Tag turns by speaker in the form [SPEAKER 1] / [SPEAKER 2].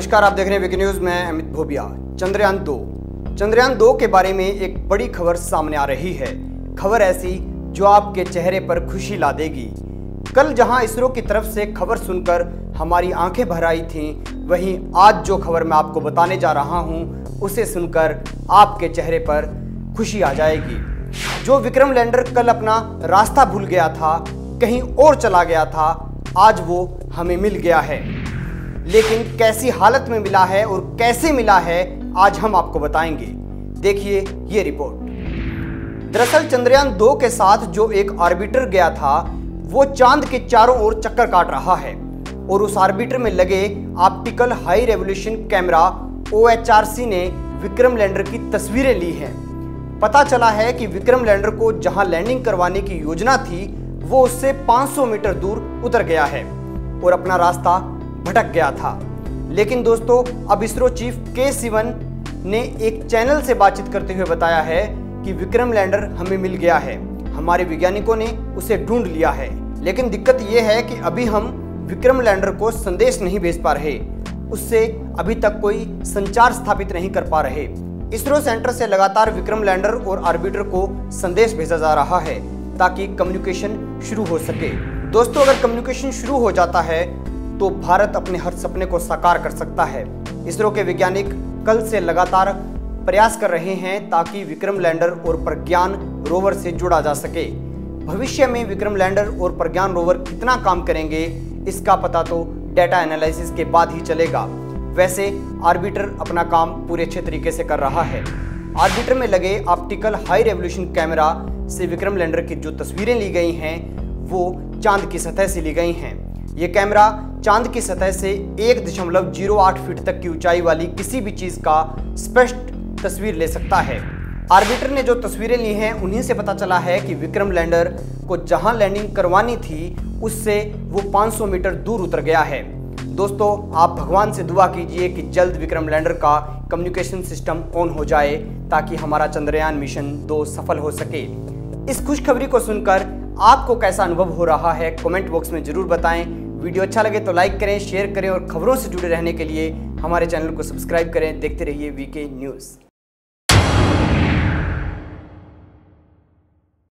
[SPEAKER 1] नमस्कार, आप देख रहे हैं विक न्यूज में अमित भोबिया। चंद्रयान-2 के बारे में एक बड़ी खबर सामने आ रही है। खबर ऐसी जो आपके चेहरे पर खुशी ला देगी। कल जहां इसरो की तरफ से खबर सुनकर हमारी आंखें भर आई थीं, वहीं आज जो खबर मैं आपको बताने जा रहा हूं, उसे सुनकर आपके चेहरे पर खुशी आ जाएगी। जो विक्रम लैंडर कल अपना रास्ता भूल गया था, कहीं और चला गया था, आज वो हमें मिल गया है। लेकिन कैसी हालत में मिला है और कैसे मिला है, आज हम आपको बताएंगे। देखिए ये रिपोर्ट। दरअसल चंद्रयान-2 के साथ जो एक ऑर्बिटर गया था, वो चांद के चारों ओर चक्कर काट रहा है और उस ऑर्बिटर में लगे optical high resolution camera OHRC ने विक्रम लैंडर की तस्वीरें ली हैं। पता चला है कि विक्रम लैंडर को जहां लैंडिंग करवाने की योजना थी, वो उससे 500 मीटर दूर उतर गया है और अपना रास्ता भटक गया था। लेकिन दोस्तों, अब इसरो चीफ के सिवन ने एक चैनल से बातचीत करते हुए बताया है कि विक्रम लैंडर हमें मिल गया है, हमारे वैज्ञानिकों ने उसे ढूंढ लिया है। लेकिन दिक्कत यह है कि अभी हम विक्रम लैंडर को संदेश नहीं भेज पा रहे, उससे अभी तक कोई संचार स्थापित नहीं कर पा रहे। इसरो सेंटर से लगातार विक्रम लैंडर और ऑर्बिटर को संदेश भेजा जा रहा है ताकि कम्युनिकेशन शुरू हो सके। दोस्तों, अगर कम्युनिकेशन शुरू हो जाता है तो भारत अपने हर सपने को साकार कर सकता है। इसरो के वैज्ञानिक कल से लगातार प्रयास कर रहे हैं ताकि विक्रम लैंडर और प्रज्ञान रोवर से जुड़ा जा सके। भविष्य में विक्रम लैंडर और प्रज्ञान रोवर कितना काम करेंगे, इसका पता तो डेटा एनालिसिस के बाद ही चलेगा। वैसे ऑर्बिटर अपना काम पूरे अच्छे तरीके से कर रहा है। ऑर्बिटर में लगे ऑप्टिकल हाई रेवोल्यूशन कैमरा से विक्रम लैंडर की जो तस्वीरें ली गई हैं, वो चांद की सतह से ली गई हैं। ये कैमरा चांद की सतह से 1.08 फीट तक की ऊंचाई वाली किसी भी चीज का स्पष्ट तस्वीर ले सकता है। ऑर्बिटर ने जो तस्वीरें ली हैं, उन्हीं से पता चला है कि विक्रम लैंडर को जहां लैंडिंग करवानी थी, उससे वो 500 मीटर दूर उतर गया है। दोस्तों, आप भगवान से दुआ कीजिए कि जल्द विक्रम लैंडर का कम्युनिकेशन सिस्टम ऑन हो जाए ताकि हमारा चंद्रयान मिशन 2 सफल हो सके। इस खुशखबरी को सुनकर आपको कैसा अनुभव हो रहा है, कमेंट बॉक्स में जरूर बताएं। वीडियो अच्छा लगे तो लाइक करें, शेयर करें और खबरों से जुड़े रहने के लिए हमारे चैनल को सब्सक्राइब करें। देखते रहिए वीके न्यूज़।